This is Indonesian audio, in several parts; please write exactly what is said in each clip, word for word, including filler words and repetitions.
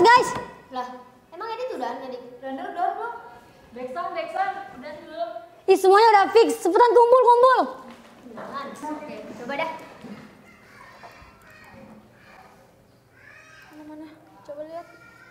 guys. Lah, emang edit udah nih? Render udah belum? Backsound, backsound, udah belum? Ih, semuanya udah fix. Cepetan kumpul, kumpul. Beneran? Oke, coba dah. Mana-mana? Coba lihat.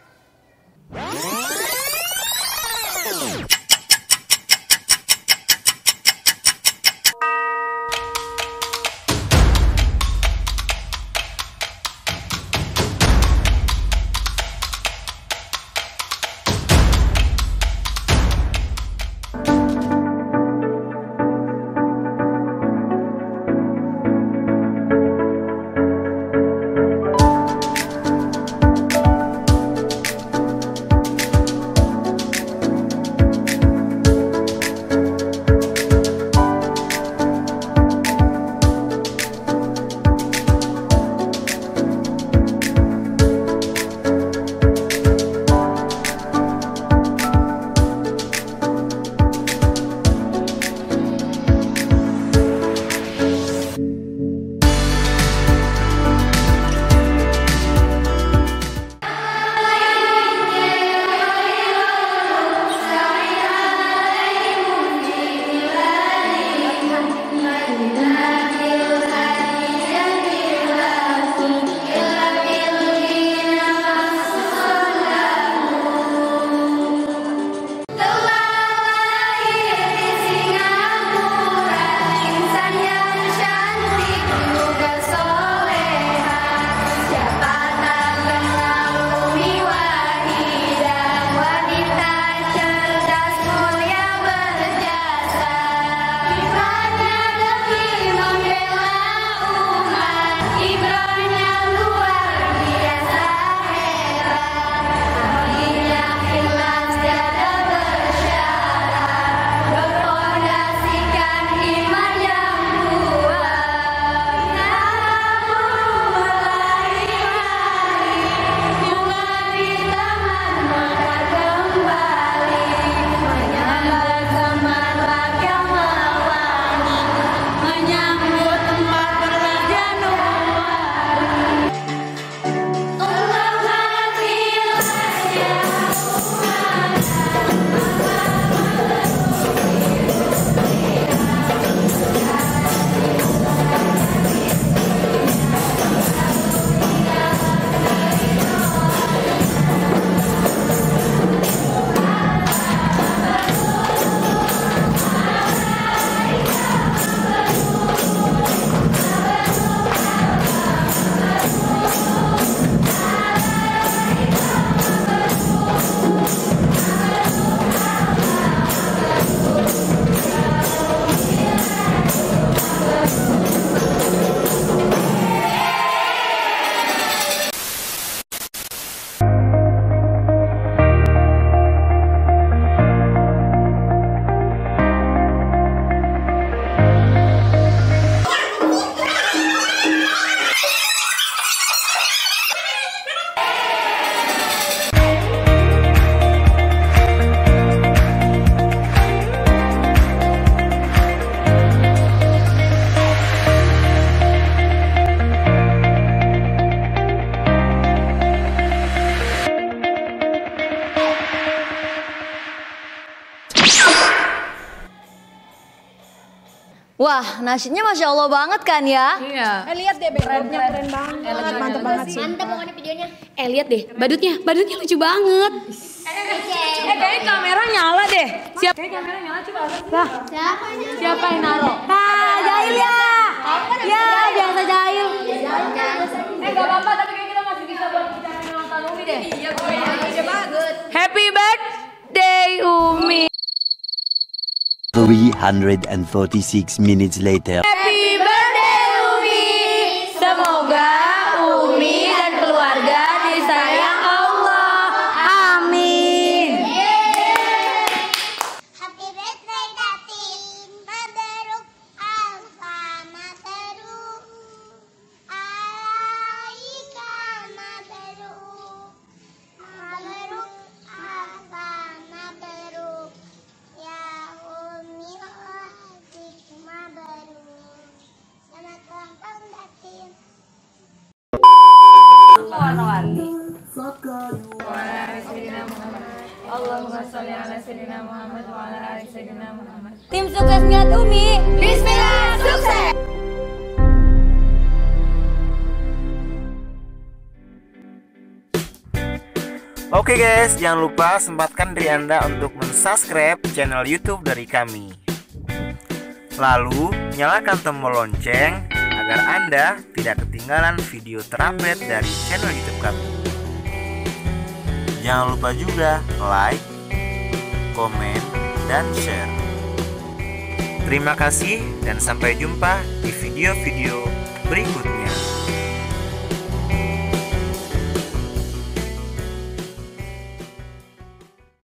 Wah, nasinya Masya Allah banget kan ya? Iya. Eh lihat deh backgroundnya keren banget, Elegan mantep banget sih. Mantap pokoknya videonya. Eh lihat deh, badutnya, badutnya lucu banget. Eh kayaknya kamera nyala deh. Siapa? Kayak kamera nyala coba. Lah, Siapa aja? Siapa yang naruh? ah, Jahil ya. Ya, biasa Jahil. Eh gak apa-apa, tapi kayak kita masih bisa buat bicara dengan Tante Umi deh. Iya, gue ya bagus. Happy birthday Umi. three hundred forty-six minutes later. Happy birthday Umi. Semoga Umi dan keluarga disayang Allah. Amin. Happy birthday Datin, mabruk alfa mabruk, alaika mabruk, mabruk alfa mabruk, ya umi adik mabruk. Selamat ulang tahun Datin. Warna-warni. Allahumma sholli ala sayyidina Muhammad wa ala ali sayyidina Muhammad. Tim sukses Niat Umi. Bismillah, sukses. Oke guys, jangan lupa sempatkan diri Anda untuk mensubscribe channel YouTube dari kami. Lalu, nyalakan tombol lonceng agar Anda tidak ketinggalan video terupdate dari channel YouTube kami. Jangan lupa juga like, komen, dan share. Terima kasih dan sampai jumpa di video-video berikutnya.